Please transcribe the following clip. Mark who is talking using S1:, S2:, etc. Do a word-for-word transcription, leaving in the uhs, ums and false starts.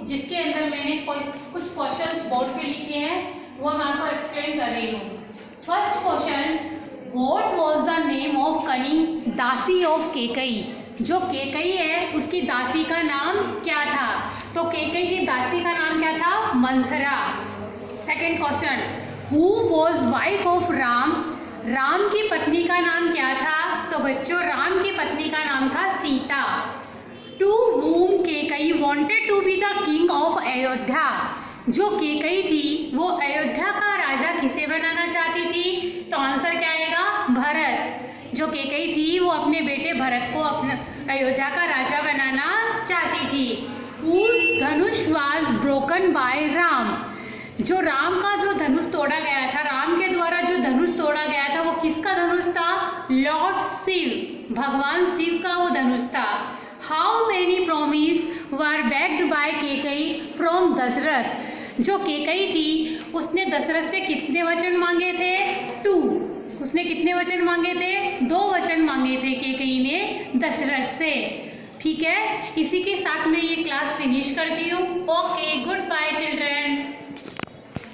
S1: जिसके अंदर मैंने कोई कुछ क्वेश्चंस बोर्ड पे लिखे हैं, वो मैं आपको एक्सप्लेन कर रही हूँ। First question, what was the name of cunning dasi of Kaikeyi? जो केकई है उसकी दासी का नाम क्या था? तो केकई की दासी का नाम क्या था? Manthara. Second question, who was wife of Ram? Ram की पत्नी का नाम क्या था? तो बच्चों राम की पत्नी का नाम था Sita. To whom Kaikeyi wanted to be the king of Ayodhya? जो केकई थी वो अयोध्या का राजा किसे बनाना चाहती थी? तो आंसर क्या आएगा? भरत। जो केकई थी वो अपने बेटे भरत को अपना अयोध्या का राजा बनाना चाहती थी। Whose Dhanush was broken by Ram? जो राम का जो धनुष तोड़ा गया था, राम के द्वारा जो धनुष तोड़ा गया था, वो किसका धनुष था? लॉर्ड शिव, भगवान शिव का वो धनुष था। How many promise were begged by Kaikeyi from Dasharath? जो केकई थी उसने दशरथ से कितने वचन मांगे थे? टू। उसने कितने वचन मांगे थे? दो वचन मांगे थे केकई ने दशरथ से। ठीक है, इसी के साथ मैं ये क्लास फिनिश करती हूँ। Okay, goodbye children.